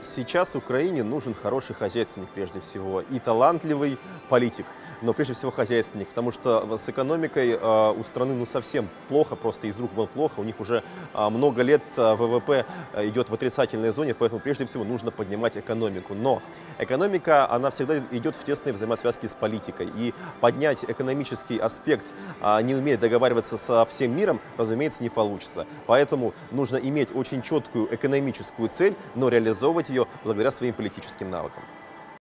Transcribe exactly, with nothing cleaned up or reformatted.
Сейчас Украине нужен хороший хозяйственник прежде всего и талантливый политик, но прежде всего хозяйственник, потому что с экономикой э, у страны ну совсем плохо, просто из рук вон плохо, у них уже э, много лет э, ВВП идет в отрицательной зоне, поэтому прежде всего нужно поднимать экономику. Но экономика, она всегда идет в тесной взаимосвязке с политикой, и поднять экономический аспект, э, не умея договариваться со всем миром, разумеется, не получится. Поэтому нужно иметь очень четкую экономическую цель, но реализовывать ее благодаря своим политическим навыкам.